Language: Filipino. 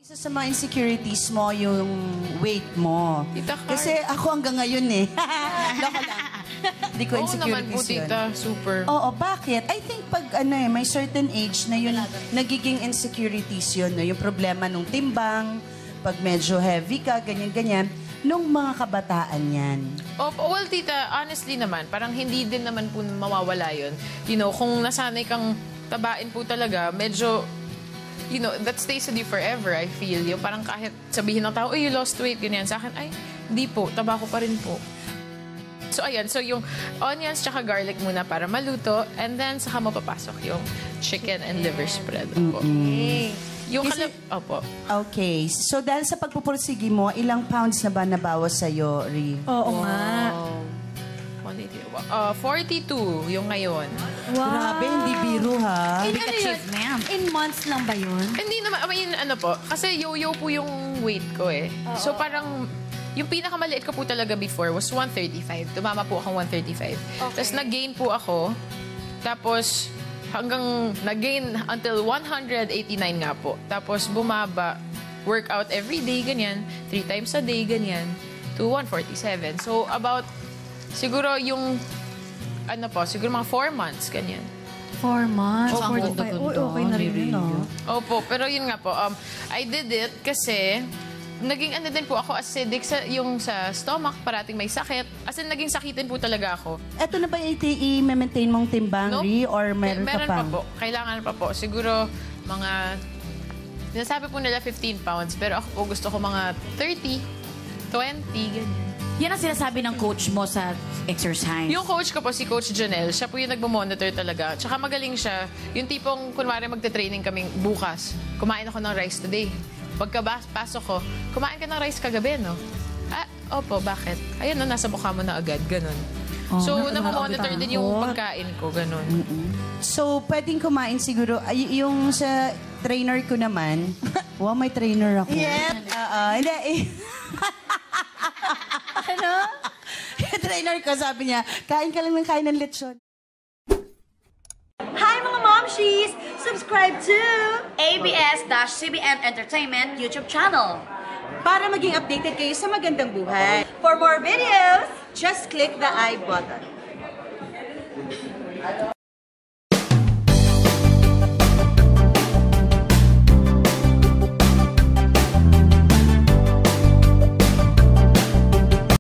Isa sa mga insecurities mo, yung weight mo. Tita Car. Kasi ako hanggang ngayon eh. Loko lang. Hindi ko Oo naman po, insecurities yun. tita. Super. Oo, bakit? I think pag may certain age na yun, nagiging insecurities yun. No? Yung problema nung timbang, pag medyo heavy ka, ganyan-ganyan, nung mga kabataan yan. Well, tita, honestly naman, parang hindi din naman po mawawala yun. You know, kung nasanay kang tabain po talaga, medyo, you know, that stays with you forever, I feel. Yung parang kahit sabihin ng tao, you lost weight, ganyan. Sa akin, ay, hindi po, taba ko pa rin po. So, ayan. So, yung onions tsaka garlic muna para maluto. And then, saka mo papasok yung chicken and liver spread. Opo. Yung opo. Okay. So, dahil sa pagpupursigi mo, ilang pounds na ba nabawas sa'yo, Ri? Oo nga. 42 yung ngayon. Wow. Grabe, hindi biro ha. In ano yun? In months lang ba yun? Hindi naman, I mean, ano po, kasi yo-yo po yung weight ko eh. So, parang, yung pinakamaliit ko po talaga before was 135. Tumama po akong 135. Tapos nag-gain po ako. Tapos hanggang nag-gain until 189 nga po. Tapos bumaba, workout every day, ganyan. 3 times a day, ganyan. To 147. So about, siguro yung, ano po, siguro mga 4 months, ganyan. 4 months. Opo. 45. Uy, okay na rin yun, no? Opo, pero yun nga po, I did it kasi naging ano din po ako, acidic yung sa stomach, parating may sakit. As in, naging sakitin po talaga ako. Eto na ba i-maintain mong timbang, Nope. Ri? Or meron ka Meron pa? pa po. Kailangan pa po. Siguro, mga, sinasabi po nila 15 pounds, pero ako po gusto ko mga 30, 20, ganyan. Yan ang sinasabi ng coach mo sa exercise. Yung coach ko po, si Coach Janelle, siya po yung nagmo-monitor talaga. Tsaka magaling siya. Yung tipong, kunwari magte-training kaming bukas, kumain ako ng rice today. Pagkapasok ko, kumain ka ng rice kagabi, no? Ah, opo, bakit? Ayun, no, nasa mukha mo na agad, ganun. So, namamonitor din yung pagkain ko, ganun. So, pwedeng kumain siguro. Yung sa trainer ko naman, wow, may trainer ako. Yeah. Hindi. Ano? Yung trainer ko, sabi niya, kain ka lang ng kain ng lechon. Hi mga momshies! Subscribe to ABS-CBN Entertainment YouTube channel. Para maging updated kayo sa magandang buhay. For more videos, Just click the I button.